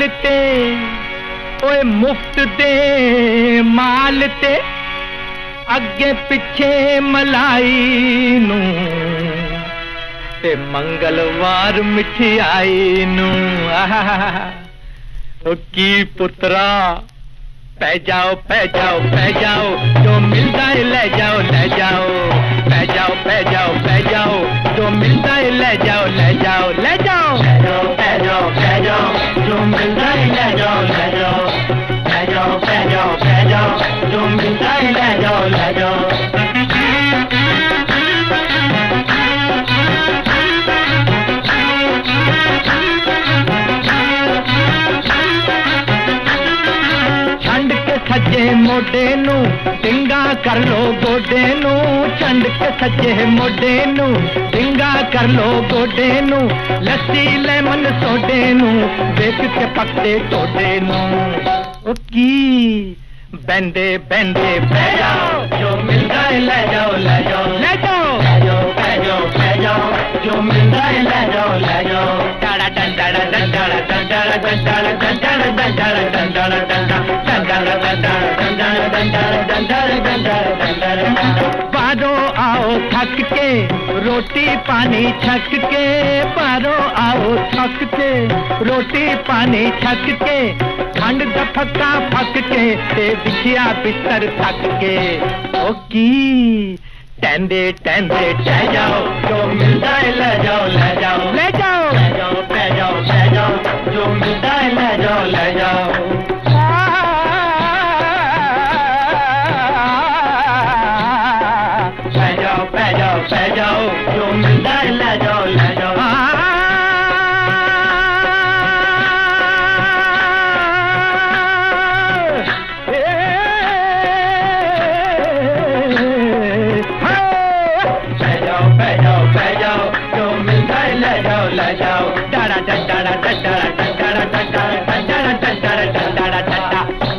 माल ते ओए मुफ्त दे माल ते अगे पिछे मलाई नू ते मंगलवार मिठाई नू। ओ की पुत्रा पै जाओ पै जाओ पै जाओ, जो मिलता है ले जाओ ले जाओ, पै जाओ पै जाओ पै जाओ, जो मिलता है ले जाओ ले जाओ ले जाओ, पै जाओ पै जाओ, जो मिलता है ले जाओ ले जाओ, पै जाओ पै जाओ पै जाओ, जो मिलता है ले जाओ ले जाओ। सज्जे मोडे नू डिंगा कर लो गोडे नू, छंड के सज्जे मोडे नू डिंगा कर लो गोडे नू, लस्सी लेमन सोडे नू बेच के पकड़े टोडे नू। ओ की बेंदे बेंदे पै जाओ, जो मिलता है ले जाओ ले जाओ ले जाओ, पै जाओ पै जाओ पै जाओ, जो मिलता है ले जाओ ले जाओ। डाड़ा डंडाड़ा डंडाड़ा डंडाड़ा डंडाड़ा डंडाड़ा डंडाड़ा डंडाड़ा डंडाड़ा। बारो आओ थक के रोटी पानी छक के, बारो आओ थक के रोटी पानी छक के, खंड दफका फक के ते बिछिया बिस्तर थक के। ओ की टेंदे टेंदे टह जाओ, जो मिलता है ले जाओ ले जाओ ले जाओ, पै जाओ पै जाओ पै जाओ, जो मिलता है ले जाओ ले जाओ। पै जाओ जो मिलता है ले जाओ ले जाओ। पै जाओ पै जाओ पै जाओ, जो मिलता है ले जाओ ले जाओ। डाड़ा डंडाड़ा डंडाड़ा डंडाड़ा डंडाड़ा डंडाड़ा डंडाड़ा डंडाड़ा डंडा।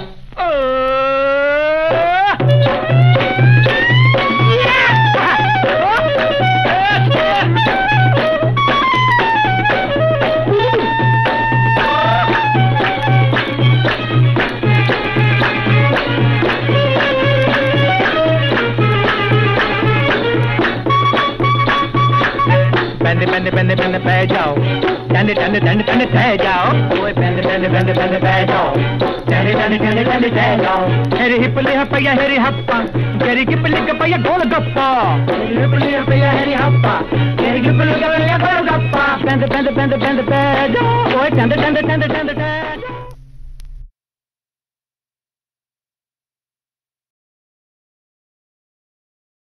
बेंदे बेंदे बेंदे बेंदे पै जाओ, डंडे डंडे डंडे डंडे टह जाओ, ओए बेंदे बेंदे बेंदे बेंदे पै जाओ, डंडे डंडे डंडे डंडे टह जाओ। हेरी हिपली हपैया हेरी हप्पा, हेरी गिपली गपैया गोल गप्पा, हेरी हिपली हपैया हेरी हप्पा, हेरी गिपली गपैया गोल गप्पा। बेंदे बेंदे बेंदे बेंदे पै जाओ, ओए डंडे डंडे डंडे डंडे टह